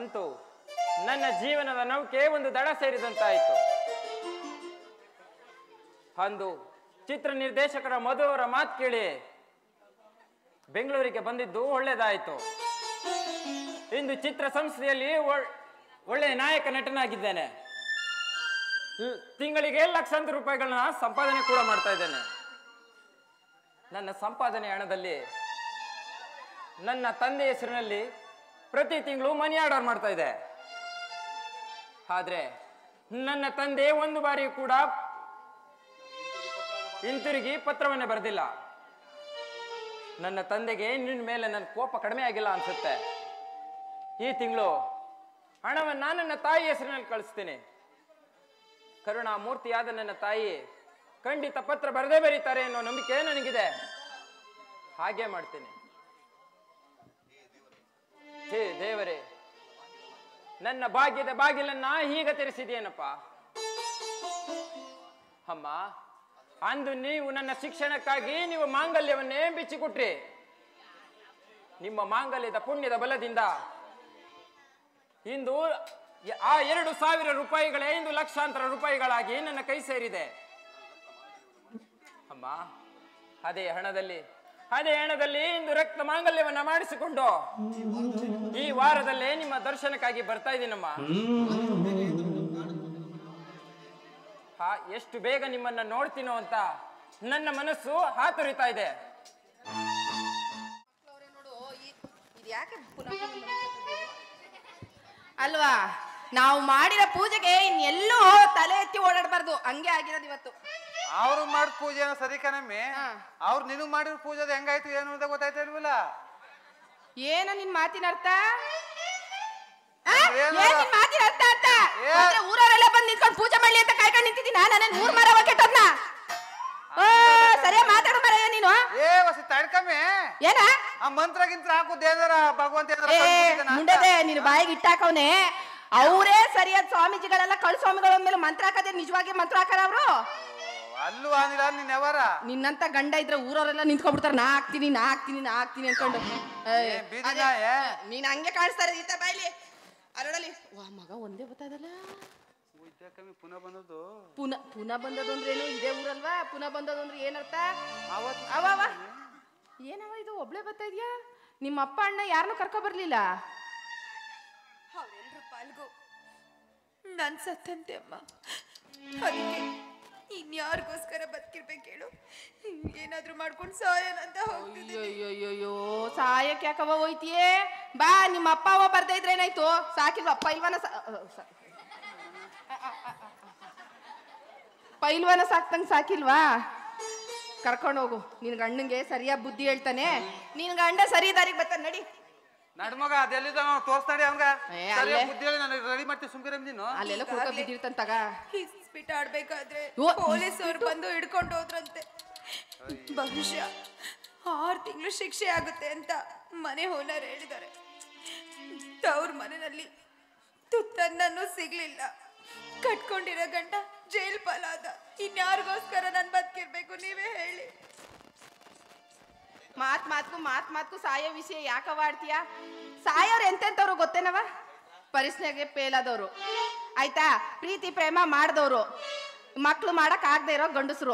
ಅಂತೂ ನನ್ನ ಜೀವನದ ನೌಕೆ ಒಂದು ದಡ ಸೇರಿದಂತಾಯಿತು. ಅಂದು ಚಿತ್ರ ನಿರ್ದೇಶಕರ ಮಧು ಅವರ ಮಾತು ಕೇಳಿ ಬೆಂಗಳೂರಿಗೆ ಬಂದಿದ್ದು ಒಳ್ಳೆಯದಾಯಿತು. ಇಂದು ಚಿತ್ರ ಸಂಸ್ಥೆಯಲ್ಲಿ ಒಳ್ಳೆಯ ನಾಯಕ ನಟನಾಗಿದ್ದೇನೆ. ತಿಂಗಳಿಗೆ ಲಕ್ಷಾಂತರ ರೂಪಾಯಿಗಳನ್ನ ಸಂಪಾದನೆ ಕೂಡ ಮಾಡ್ತಾ ಇದ್ದೇನೆ. ನನ್ನ ಸಂಪಾದನೆ ಹಣದಲ್ಲಿ ನನ್ನ ತಂದೆ ಹೆಸರಿನಲ್ಲಿ ಪ್ರತಿ ತಿಂಗಳು ಮನಿ ಆರ್ಡರ್ ಮಾಡ್ತಾ ಇದೆ. ಆದ್ರೆ ನನ್ನ ತಂದೆ ಒಂದು ಬಾರಿ ಕೂಡ ಹಿಂತಿರುಗಿ ಪತ್ರವನ್ನೇ ಬರೆದಿಲ್ಲ. ನನ್ನ ತಂದೆಗೆ ನಿನ್ನ ಮೇಲೆ ನನ್ನ ಕೋಪ ಕಡಿಮೆ ಆಗಿಲ್ಲ ಅನ್ಸುತ್ತೆ. ಈ ತಿಂಗಳು ಹಣವನ್ನು ನನ್ನ ತಾಯಿ ಹೆಸರಿನಲ್ಲಿ ಕಳಿಸ್ತೀನಿ. ಕರುಣಾಮೂರ್ತಿಯಾದ ನನ್ನ ತಾಯಿ ಖಂಡಿತ ಪತ್ರ ಬರದೇ ಬರೀತಾರೆ ಅನ್ನೋ ನಂಬಿಕೆ ನನಗಿದೆ. ಹಾಗೆ ಮಾಡ್ತೀನಿ. ಹೇ ದೇವರೇ, ನನ್ನ ಭಾಗ್ಯದ ಬಾಗಿಲನ್ನ ಹೀಗ ತೆರೆಸಿದೆಯೇನಪ್ಪ. ಅಮ್ಮ, ಅಂದು ನೀವು ನನ್ನ ಶಿಕ್ಷಣಕ್ಕಾಗಿ ನೀವು ಮಾಂಗಲ್ಯವನ್ನೇ ಬಿಚ್ಚಿಕೊಟ್ರಿ. ನಿಮ್ಮ ಮಾಂಗಲ್ಯದ ಪುಣ್ಯದ ಬಲದಿಂದ ಇಂದು ಆ 2,000 ರೂಪಾಯಿಗಳೇ ಇಂದು ಲಕ್ಷಾಂತರ ರೂಪಾಯಿಗಳಾಗಿ ನನ್ನ ಕೈ ಸೇರಿದೆ. ಅಮ್ಮ, ಅದೇ ಹಣದಲ್ಲಿ ಇಂದು ರಕ್ತ ಮಾಂಗಲ್ಯವನ್ನ ಮಾಡಿಸಿಕೊಂಡು ಈ ವಾರದಲ್ಲೇ ನಿಮ್ಮ ದರ್ಶನಕ್ಕಾಗಿ ಬರ್ತಾ ಇದ್ದೀನಮ್ಮ. ಎಷ್ಟು ಬೇಗ ನಿಮ್ಮನ್ನ ನೋಡ್ತೀನೋ ಅಂತ ನನ್ನ ಮನಸ್ಸು ಹಾತೊರಿತಾ ಇದೆ. ಅಲ್ವಾ, ನಾವು ಮಾಡಿರೋ ಪೂಜೆಗೆ ಇನ್ನೆಲ್ಲೂ ತಲೆ ಎತ್ತಿ ಓಡಾಡಬಾರ್ದು. ಹಂಗೆ ಆಗಿರೋದು ಇವತ್ತು. ಅವ್ರು ಮಾಡಿದ ಪೂಜೆ ಸರಿ ಕಣಮ್ಮಿ. ಅವ್ರು ನಿನಗ್ ಮಾಡಿರೋ ಪೂಜೆ ಹೆಂಗಾಯ್ತು ಏನು ಅಂತ ಗೊತ್ತಾಯ್ತಾ ಇಲ್ವಲ್ಲ? ಏನ ನಿನ್ ಮಾತಿನ ಅರ್ಥ? ಮಾತಿನ ಅರ್ಥ ಅಂತ ಊರವರೆಲ್ಲ ಬಂದು ನಿಂತ್ಕೊಂಡು ಪೂಜೆ ಮಾಡ್ಲಿ ಅಂತ ಕಾಯ್ಕೊಂಡು ನಿಂತಿದ್ದೀನಿ. ನನ್ನ ಊರ್ ಮರ ಕೆಟ್ಟದ್ನ ಸರಿಯಾ ಮಾತಾಡು ಮರಯ್ಯ ನೀನು. ತಡ್ಕಮ್ಮಿ, ಏನ ಆ ಮಂತ್ರ ಗಿಂತ್ರ ಹಾಕುದೇನಾರ ಭಗವಂತ ಮುಂಡದೆ ನೀನು ಬಾಯಿಗೆ ಇಟ್ಟಾಕವ್ನೆ. ಅವರೇ ಸರಿಯಾದ ಸ್ವಾಮೀಜಿಗಳೆಲ್ಲ ಕಳ್ ಸ್ವಾಮಿಗಳ ಮೇಲೆ ಮಂತ್ರ ಹಾಕದೆ ನಿಜವಾಗಿ ಮಂತ್ರ ಹಾಕಾರ ಅವರು. ಅಲ್ಲೂ ಆನಿಲ್ಲ ನೀನ್ ಯಾವಾರ ನಿನ್ನಂತ ಗಂಡ ಇದ್ರೆ ಊರವರೆಲ್ಲ ನಿಂತ್ಕೊಂಡ್ಬಿಡ್ತಾರ. ನಾ ಹಾಕ್ತೀನಿ ಅನ್ಕೊಂಡು. ನೀನ್ ಹಂಗೆ ಕಾಣಿಸ್ತಾರೆ ಈತ ಬಾಯ್ಲಿ ಅರಡಲಿ. ವಾ ಮಗ ಒಂದೇ ಗೊತ್ತಾದಲ್ಲ. ಪುನಃ ಬಂದದ್ದು ಪುನಃ ಬಂದದ್ದು ಅಂದ್ರೆ ಏನು? ಇದೇ ಊರಲ್ವಾ? ಪುನಃ ಬಂದದ್ದು ಅಂದ್ರೆ ಏನರ್ಥ? ಏನವ ಇದು ಒಬ್ಳೆ ಬರ್ತಾ ಇದ್ಯಾ? ನಿಮ್ಮ ಅಪ್ಪ ಅಣ್ಣ ಯಾರನ್ನೂ ಕರ್ಕೊ ಬರ್ಲಿಲ್ಲ? ಅವರೆಲ್ಲರೂ ಪಾಲ್ಗೋ ನನ್ ಸತ್ತಂತೆ ಅಮ್ಮ. ಅದಕ್ಕೆ ಇನ್ಯಾರಿಗೋಸ್ಕರ ಬದುಕಿರ್ಬೇಕು ಹೇಳು? ಏನಾದ್ರೂ ಮಾಡ್ಕೊಂಡು ಸಾಯನಂತ ಹೋಗ್ತಿದ್ದೀನಿ. ಅಯ್ಯೋ ಸಾಯಕ್ಕೆ ಯಾಕವ ಹೋಯ್ತಿಯೇ? ಬಾ, ನಿಮ್ಮ ಅಪ್ಪ ಅವ ಬರ್ತಾ ಇದ್ರೆ ಏನಾಯ್ತು? ಸಾಕಿಲ್ವಾ ಪೈಲ್ವಾನ ಸಾಕ್ತಂಗ್ ಸಾಕಿಲ್ವಾ? ಕರ್ಕೊಂಡು ಹೋಗು. ನಿನ್ ಗಂಡಂಗೆ ಸರಿಯಾಗಿ ಬುದ್ಧಿ ಹೇಳ್ತಾನೆ. ನಿನ್ ಗಂಡ ಸರಿ ದಾರಿಗೆ ಬರ್ತಾನೆ. ನಡಿ ನಡ್ಮಗ, ಅದೆಲ್ಲಿದ್ದ ತೋರ್ಸ್ತಾಡಿ ಅವಂಗ ಬುದ್ಧಿ ಹೇಳಿ ನಾನು ರೆಡಿ ಮಾಡ್ತೀವಿ. ಸುಮ್ಕಿರ ನೀನು ಅಲ್ಲೆಲ್ಲ ಕುಡ್ಕ ಬಿದ್ದಿರ್ತಂತಾಗ. ಇಸ್ಪಿಟ್ ಆಡ್ಬೇಕಾದ್ರೆ ಪೊಲೀಸರು ಬಂದು ಹಿಡ್ಕೊಂಡು ಹೋದ್ರಂತೆ. ಬಹುಶಃ 6 ತಿಂಗಳು ಶಿಕ್ಷೆ ಆಗುತ್ತೆ ಅಂತ ಮನೆ ಓನರ್ ಹೇಳಿದ್ದಾರೆ. ತವ್ರ ಮನೆಯಲ್ಲಿ ತುತ್ತನ್ನೂ ಸಿಗ್ಲಿಲ್ಲ. ಕಟ್ಕೊಂಡಿರೋ ಗಂಡ ಜೈಲ್ ಪಾಲಾದ. ಇನ್ಯಾರಿಗೋಸ್ಕರ ನಾನು ಬದುಕಿರ್ಬೇಕು? ನೀವೇ ಹೇಳಿ. ಮಾತ್ಕು ಸಾಯೋ ವಿಷಯ ಯಾಕವ ಆಡ್ತೀಯ? ಸಾಯೋರು ಎಂತೆಂತವ್ರು ಗೊತ್ತೇನವ? ಪರಿಸ್ನೆಗೆ ಪೇಲಾದವ್ರು ಆಯ್ತಾ, ಪ್ರೀತಿ ಪ್ರೇಮ ಮಾಡ್ದವ್ರು, ಮಕ್ಳು ಮಾಡಕ್ ಆಗದೆ ಇರೋ ಗಂಡಸರು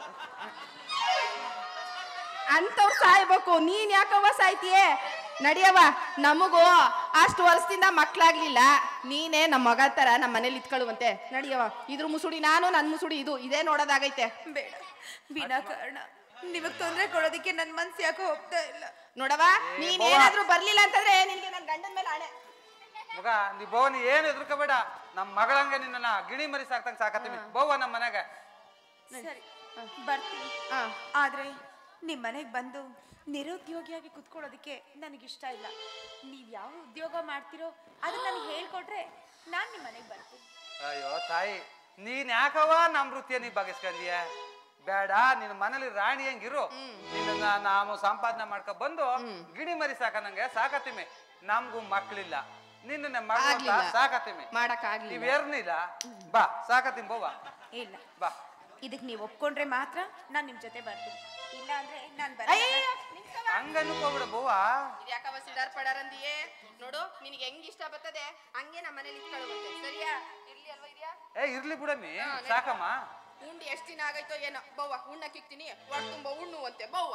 ಅಂತವ್ರು ಸಾಯ್ಬೇಕು. ನೀನ್ ಯಾಕವ ಸಾಯ್ತೀಯೇ? ನಡಿಯವ, ನಮಗೂ ಅಷ್ಟು ವರ್ಷದಿಂದ ಮಕ್ಳಾಗ್ಲಿಲ್ಲ. ನೀನೇ ನಮ್ಮ ಮಗ ತರ ನಮ್ಮ ಮನೇಲಿ ಇತ್ಕೊಳ್ಳುವಂತೆ. ನಡಿಯವ, ಇದ್ರ ಮುಸುಡಿ ನಾನು, ನನ್ನ ಮುಸುಡಿ ಇದು, ಇದೇ ನೋಡೋದಾಗೈತೆ. ಬೇಡ, ವಿನಾಕಾರಣ ನಿಮಗ್ ತೊಂದರೆ ಕೊಡೋದಿಕ್ಕೆ ನನ್ ಮನ್ಸು ಯಾಕೋ ಹೋಗ್ತಾ ಇಲ್ಲ. ನೋಡವ, ನೀನ್ ಏನಾದ್ರೂ ಬರ್ಲಿಲ್ಲ ಅಂತಂದ್ರೆ ನಿನ್ಗೆ ನನ್ ಗಂಡನ ಮೇಲೆ ಆಣೆ. ಮಗ, ನೀ ಬೋನಿ ಏನು ಎದುರ್ಕೋಬೇಡ. ನಮ್ಮ ಮಗಳಂಗೆ ನಿನ್ನ ಗಿಣಿ ಮರಿ ಸಾಕ್ತಂಗ ಸಾಕತ್ತೀವಿ. ಬೋವ ನಮ್ಮ ಮನೆಗ. ಸರಿ, ಬರ್ತೀನಿ. ಆದ್ರೆ ನಿಮ್ ಮನೆಗ್ ಬಂದು ನಿರುದ್ಯೋಗಿಯಾಗಿ ಕುತ್ಕೊಳ್ಳೋದಿಕ್ಕೆ ನನಗಿಷ್ಟ ಇಲ್ಲ. ನೀವ್ ಯಾವ ಉದ್ಯೋಗ ಮಾಡ್ತಿರೋ ಅದನ್ನ ನನಗೆ ಹೇಳ್ಕೊಟ್ರೆ ನಾನ್ ನಿಮ್ ಮನೆಗ್ ಬರ್ತೀನಿ. ಅಯ್ಯೋ ತಾಯಿ, ನೀನ್ ಯಾಕವ ನಮ್ ವೃತ್ತಿಯ ನೀ ಬಗೆಸ್ಕಂದಿಯ? ಬೇಡ, ನಿನ್ನ ಮನೇಲಿ ರಾಣಿ ಹೆಂಗಿರು. ನಿನ್ನ ನಾವು ಸಂಪಾದನೆ ಮಾಡ್ಕೊ ಬಂದು ಗಿಣಿ ಮರಿ ಸಾಕಂದಂಗೆ ಸಾಕತ್ತೀವಿ. ನಮ್ಗೂ ಮಕ್ಳಿಲ್ಲ, ನಿನ್ನ ಮಗಳ ಸಾಕತ್ತೀವಿ. ಮಾಡಕ್ಕಾಗ್ಲಿ ನೀವೇರ್ನಿಲ್ಲ. ಬಾ ಸಾಕತ್ತೀನಿ ಬೋವ. ಇಲ್ಲ, ಬಾ. ಇದಕ್ಕೆ ನೀವು ಒಪ್ಕೊಂಡ್ರೆ ಮಾತ್ರ ನಾನು ನಿಮ್ಮ ಜೊತೆ ಬರ್ತೀನಿ, ಇಲ್ಲ ಅಂದ್ರೆ ನಾನು ಹಂಗನ್ಕೋಬಿಡ ಬವ್ವ. ಯಾಕವ ಸಿಡಾರ್ ಪಡಾರಂದಿಯೇ ನೋಡು, ನಿನಗೆ ಹೆಂಗ್ ಇಷ್ಟ ಬರ್ತದೆ ಹಂಗೆ ನಮ್ಮ ಮನೇಲಿ ಇಟ್ಕೊಳ್ಳುವಂತೆ, ಸರಿಯಾ? ಇರ್ಲಿ ಅಲ್ವಾ ಇದೆಯಾ? ಇರ್ಲಿ ಬಿಡಮ್ಮಿ, ಸಾಕಮ್ಮ. ಉಂಡು ಎಷ್ಟು ದಿನ ಆಗೈತೋ ಏನೋ, ಬವ್ವ ಉಣ್ಣಕ್ಕಿಕ್ತೀನಿ, ಹೊಟ್ಟೆ ತುಂಬ ಉಣ್ಣುವಂತೆ ಬವ್ವ.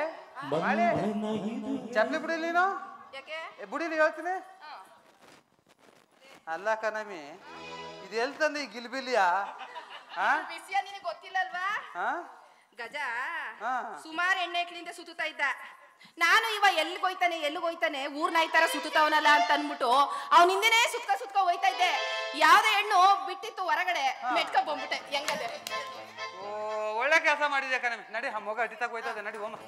ಚಪ್ಲಿ ಬಿಡಿ ನೀನು, ಯಾಕೆ ಬುಡಿಲಿ ಹೇಳ್ತೀನಿ. ಅಲ್ಲ ಕಣಮಿ, ಇದು ಎಲ್ಲಿ ತಂದೆ ಈ ಗಿಲ್ಬಿಲಿಯಾ? ಬಿಸಿಯ ನಿನಗೆ ಗೊತ್ತಿಲ್ಲಲ್ವಾ? ಗಜ ಸುಮಾರು ಎಣ್ಣೆಕ್ಳಿಂದ ಸುತ್ತಾ ಇದ್ದ. ನಾನು ಇವ ಎಲ್ಲಿಗೋಯ್ತಾನೆ ಊರ್ ನಾಯಿ ತರ ಸುತ್ತವನಲ್ಲ ಅಂತ ಅನ್ಬಿಟ್ಟು ಅವ್ನ ಹಿಂದೆನೇ ಸುತ್ಕ ಹೋಯ್ತಾ ಇದ್ದೆ. ಯಾವ್ದೇ ಹೆಣ್ಣು ಬಿಟ್ಟಿತ್ತು ಹೊರಗಡೆ, ಮೆಟ್ಕ ಬಂದ್ಬಿಟ್ಟೆ. ಹೆಂಗದೆ? ಒಳ್ಳೆ ಕೆಲಸ ಮಾಡಿದೆ ಕಣಮಿ. ನಡಿ, ಆ ಮಗ ಅಡ್ಡಿ ಹೋಯ್ತದೆ, ನಡಿ ಹೋಮ.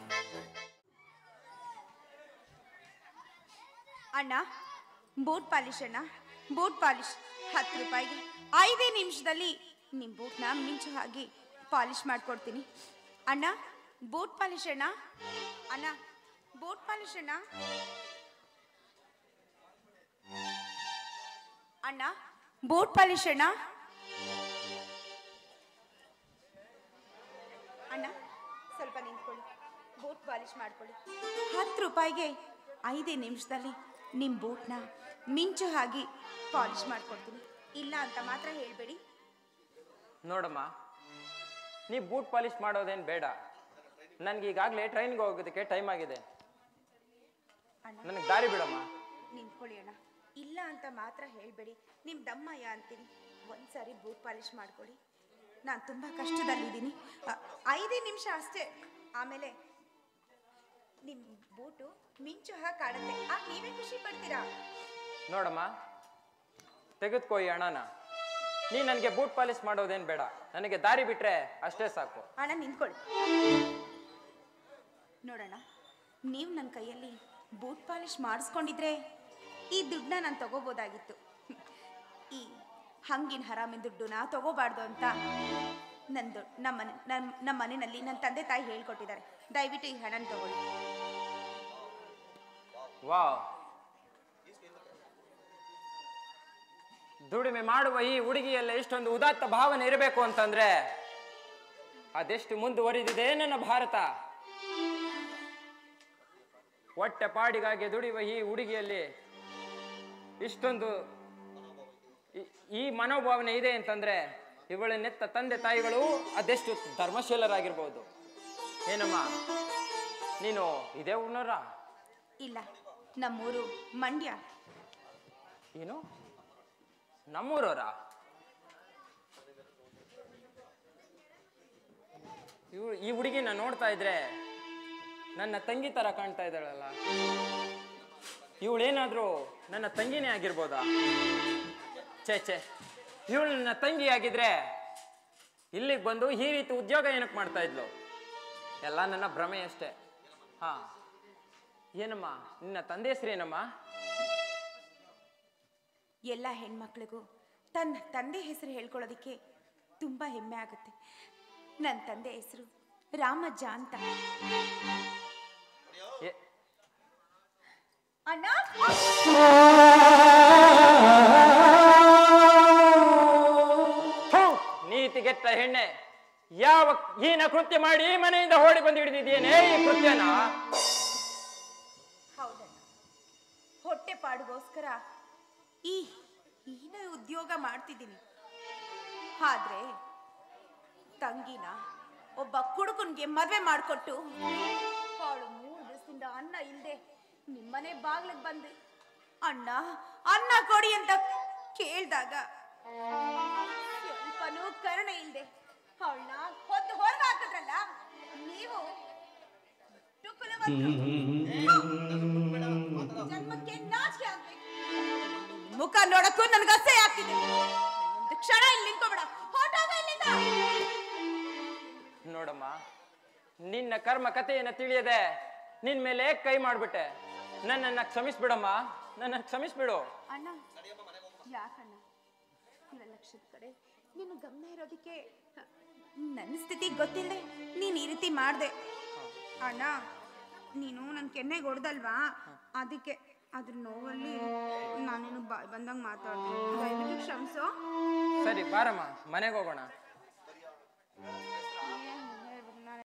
ಅಣ್ಣ, ಬೂಟ್ ಪಾಲಿಶ್ ಅಣ್ಣ, ಬೂಟ್ ಪಾಲಿಶ್ 10 ರೂಪಾಯಿಗೆ 5 ನಿಮಿಷದಲ್ಲಿ ನಿಮ್ಮ ಬೂಟ್ನ ಮಿಂಚು ಹಾಗೆ ಪಾಲಿಶ್ ಮಾಡ್ಕೊಡ್ತೀನಿ. ಅಣ್ಣ, ಬೂಟ್ ಪಾಲಿಶ್ ಅಣ್ಣ, ಅಣ್ಣ ಬೂಟ್ ಪಾಲಿಶ್ ಅಣ್ಣ, ಅಣ್ಣ ಬೂಟ್ ಪಾಲಿಶ್ ಅಣ್ಣ, ಅಣ್ಣ ಸ್ವಲ್ಪ ನಿಂತ್ಕೊಳ್ಳಿ, ಬೂಟ್ ಪಾಲಿಶ್ ಮಾಡ್ಕೊಳ್ಳಿ. 10 ರೂಪಾಯಿಗೆ 5 ನಿಮಿಷದಲ್ಲಿ ನಿಮ್ಮ ಬೂಟ್ನ ಮಿಂಚು ಹಾಗೆ ಪಾಲಿಶ್ ಮಾಡ್ಕೊಡ್ತೀನಿ, ಇಲ್ಲ ಅಂತ ಮಾತ್ರ ಹೇಳ್ಬೇಡಿ. ನೋಡಮ್ಮ, ನೀ ಬೂಟ್ ಪಾಲಿಶ್ ಮಾಡೋದೇನು ಬೇಡ. ನನ್ಗೆ ಈಗಾಗಲೇ ಟ್ರೈನ್ಗೆ ಹೋಗೋದಕ್ಕೆ ಟೈಮ್ ಆಗಿದೆ, ನನಗೆ ದಾರಿ ಬಿಡಮ್ಮ. ನಿಂತ್ಕೊಳ್ಳಿ ಅಣ್ಣ, ಇಲ್ಲ ಅಂತ ಮಾತ್ರ ಹೇಳ್ಬೇಡಿ. ನಿಮ್ಮ ದಮ್ಮಯ್ಯ ಅಂತೀನಿ, ಒಂದ್ಸಾರಿ ಬೂಟ್ ಪಾಲಿಶ್ ಮಾಡ್ಕೊಳ್ಳಿ. ನಾನು ತುಂಬ ಕಷ್ಟದಲ್ಲಿದ್ದೀನಿ. 5 ನಿಮಿಷ ಅಷ್ಟೇ, ಆಮೇಲೆ ನಿಮ್ಮ ಬೂಟು ಮಿಂಚು ಹಾಗೆ ಕಾಣುತ್ತೆ, ಆಗ ನೀವೇ ಖುಷಿ ಪಡ್ತೀರಾ. ನೋಡಮ್ಮ, ತೆಗೆದುಕೋ ಈ ಹಣನ. ನೀ ನನಗೆ ಬೂಟ್ ಪಾಲಿಶ್ ಮಾಡೋದೇನು ಬೇಡ, ನನಗೆ ದಾರಿ ಬಿಟ್ರೆ ಅಷ್ಟೇ ಸಾಕು. ಅಣ್ಣ ನಿಂತ್ಕೊಳ್ಳಿ. ನೋಡೋಣ, ನೀವು ನನ್ನ ಕೈಯಲ್ಲಿ ಬೂಟ್ ಪಾಲಿಶ್ ಮಾಡಿಸ್ಕೊಂಡಿದ್ರೆ ಈ ದುಡ್ಡನ್ನ ನಾನು ತಗೋಬೋದಾಗಿತ್ತು. ಈ ಹಂಗಿನ ಹರಾಮಿನ ದುಡ್ಡನ್ನ ತಗೋಬಾರ್ದು ಅಂತ ನಮ್ಮ ಮನೆಯಲ್ಲಿ ನನ್ನ ತಂದೆ ತಾಯಿ ಹೇಳ್ಕೊಟ್ಟಿದ್ದಾರೆ. ದಯವಿಟ್ಟು ಈ ಹಣನ ತಗೊಳ್ಳಿ. ವಾವ್, ದುಡಿಮೆ ಮಾಡುವ ಈ ಹುಡುಗಿಯಲ್ಲ ಇಷ್ಟೊಂದು ಉದಾತ್ತ ಭಾವನೆ ಇರಬೇಕು ಅಂತಂದ್ರೆ ಅದೆಷ್ಟು ಮುಂದುವರಿದಿದೆ ನನ್ನ ಭಾರತ. ಹೊಟ್ಟೆ ಪಾಡಿಗಾಗಿ ದುಡಿಯುವ ಈ ಹುಡುಗಿಯಲ್ಲಿ ಇಷ್ಟೊಂದು ಈ ಮನೋಭಾವನೆ ಇದೆ ಅಂತಂದ್ರೆ ಇವಳ ನೆತ್ತ ತಂದೆ ತಾಯಿಗಳು ಅದೆಷ್ಟು ಧರ್ಮಶೀಲರಾಗಿರ್ಬೋದು. ಏನಮ್ಮ, ನೀನು ಇದೇ ಊರ್ನವರ? ಇಲ್ಲ, ನಮ್ಮೂರು ಮಂಡ್ಯ. ಏನು, ನಮ್ಮೂರವರ? ಈ ಹುಡುಗಿನ ನೋಡ್ತಾ ಇದ್ರೆ ನನ್ನ ತಂಗಿ ತರ ಕಾಣ್ತಾ ಇದ್ದಾಳಲ್ಲ. ಇವಳೇನಾದ್ರೂ ನನ್ನ ತಂಗಿನೇ ಆಗಿರ್ಬೋದಾ? ಛೇ, ಇವಳು ನನ್ನ ತಂಗಿ ಆಗಿದ್ರೆ ಇಲ್ಲಿಗೆ ಬಂದು ಈ ರೀತಿ ಉದ್ಯೋಗ ಏನಕ್ಕೆ ಮಾಡ್ತಾ ಇದ್ಲು? ಎಲ್ಲ ನನ್ನ ಭ್ರಮೆ ಅಷ್ಟೇ. ಹಾ, ಏನಮ್ಮ, ನಿನ್ನ ತಂದೆ ಹೆಸರೇನಮ್ಮ? ಎಲ್ಲ ಹೆಣ್ಮಕ್ಳಿಗೂ ತನ್ನ ತಂದೆ ಹೆಸರು ಹೇಳ್ಕೊಳ್ಳೋದಕ್ಕೆ ತುಂಬ ಹೆಮ್ಮೆ ಆಗುತ್ತೆ. ನನ್ನ ತಂದೆ ಹೆಸರು ರಾಮಜ್ಜ ಅಂತ. ಅಣ್ಣ, ನೀತಿಗೆಟ್ಟ ಹೆಣ್ಣೆ, ಯಾವ ಹೀನ ಕೃತ್ಯ ಮಾಡಿ ಮನೆಯಿಂದ ಓಡಿ ಬಂದು ಹಿಡಿದಿದ್ದೇನೆ ಈ ಕೃತ್ಯನ? ಹೌದಣ್ಣ, ಹೊಟ್ಟೆ ಪಾಡಿಗೋಸ್ಕರ ಈ ಹೀನ ಉದ್ಯೋಗ ಮಾಡ್ತಿದ್ದೀನಿ. ಆದ್ರೆ ತಂಗಿನ ಒಬ್ಬ ಕುಡುಕನ್ಗೆ ಮದ್ವೆ ಮಾಡಿಕೊಟ್ಟು ಅವಳು 3 ದಿವಸದಿಂದ ಅನ್ನ ಇಲ್ಲದೆ ನಿಮ್ಮನೆ ಬಾಗ್ಲಿಗೆ ಬಂದೆ. ಅನ್ನ ಕೊಡಿ ಅಂತ ಕೇಳಿದಾಗ ಸ್ವಲ್ಪನೂ ಕರುಣೆ ಇಲ್ಲದೆ ಅವಳನ್ನ ಹೊತ್ತು ಹೊರಗೆ ಹಾಕಿದ್ರಲ್ಲ ನೀವು. ಜನ್ಮಕ್ಕೆ ನಾಚಿಕೆ ಆಗ್ಬೇಕು. ಮುಖ ನೋಡಕ್ಕೂ ನನ್ಗೆ ಅಸಹ್ಯ ಆಗ್ತಿದೆ. ಒಂದು ಕ್ಷಣ ಇಲ್ಲಿ ನಿಂತ್ಕೋಬೇಡ, ಹೊರಟೋಗ ಇಲ್ಲಿಂದ. ನೋಡಮ್ಮ, ನಿನ್ನ ಕರ್ಮ ಕಥೆಯನ್ನು ತಿಳಿಯದೆ ನಿನ್ ಮೇಲೆ ಕೈ ಮಾಡ್ಬಿಟ್ಟೆ. ನನ್ನನ್ನ ಕ್ಷಮಿಸ್ಬಿಡಮ್ಮ, ನನ್ನ ಕ್ಷಮಿಸ್ಬಿಡು. ಅಣ್ಣ, ಯಾಕಣ್ಣ ನನ್ನ ಲಕ್ಷದ ಕಡೆ ನೀನು ಗಮನ ಇರೋದಕ್ಕೆ ನನ್ನ ಸ್ಥಿತಿ ಗೊತ್ತಿಲ್ಲದೆ ನೀನು ಈ ರೀತಿ ಮಾಡ್ದೆ. ಅಣ್ಣ, ನೀನು ನನ್ನ ಕೆನ್ನೆಗೆ ಹೊಡೆದಲ್ವಾ, ಅದಕ್ಕೆ ಅದ್ರ ನೋವಲ್ಲಿ ನಾನೇನು ಬಾಯ್ ಬಂದಂಗೆ ಮಾತಾಡ್ದೆ. ದಯವಿಟ್ಟು ಕ್ಷಮಿಸೋ. ಸರಿ ಬಾರಮ್ಮ, ಮನೆಗೆ ಹೋಗೋಣ.